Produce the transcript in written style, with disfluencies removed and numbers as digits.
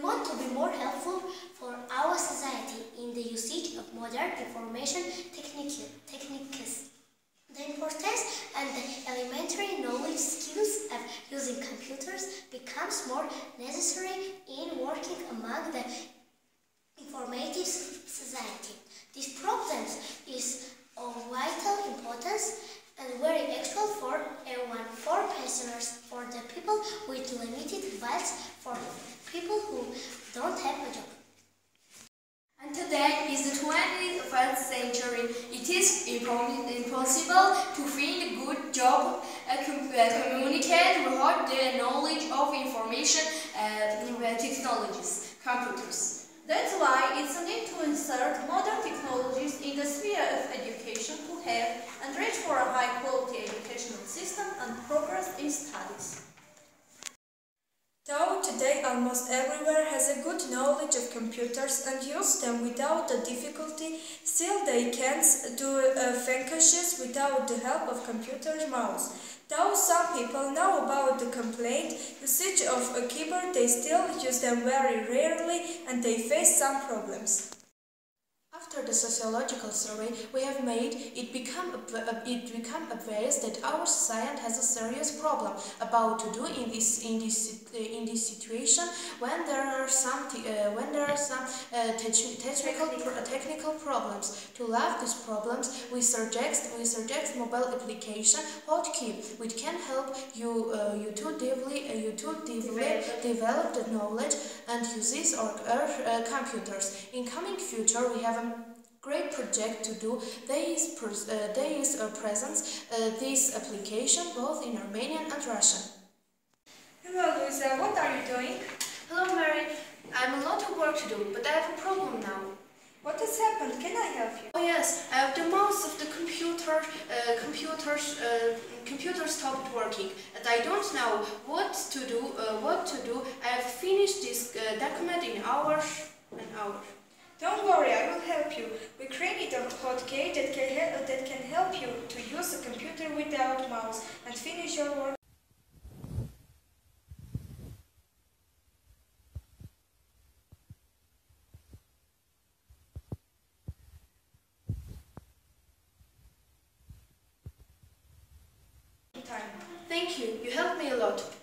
want to be more helpful for our society in the usage of modern information techniques. The importance and the elementary knowledge skills of using computers becomes more necessary in working among the informative society. This problem is of vital importance and very actual for everyone, for pensioners, for the people with limited funds, for people who don't have a job. And today is the 21st century. It is impossible to find a good job, communicate without the knowledge of information technologies, computers. That's why it's a need to insert modern technologies in the sphere of education to have and reach for a high-quality educational system and progress in studies. Though today almost everywhere has a good knowledge of computers and use them without a difficulty, still they can't do functions without the help of computer mouse. Though some people know about the complete usage of a keyboard, they still use them very rarely and they face some problems. After the sociological survey we have made, it become obvious that our society has a serious problem about to do in this situation when there are some technical problems. To solve these problems, we suggest mobile application Hotkey, which can help you to develop the knowledge and uses our computers. In coming future, we have a great project to do. There is present this application both in Armenian and Russian. Hello Luisa, what are you doing? Hello Mary, I have a lot of work to do, but I have a problem now. What has happened? Can I help you? Oh yes, the mouse of the computer stopped working, and I don't know what to do. I have finished this document in hours and hours. Don't worry, I will help you. We created a hotkey that can help you to use a computer without mouse and finish your work. Thank you, you helped me a lot.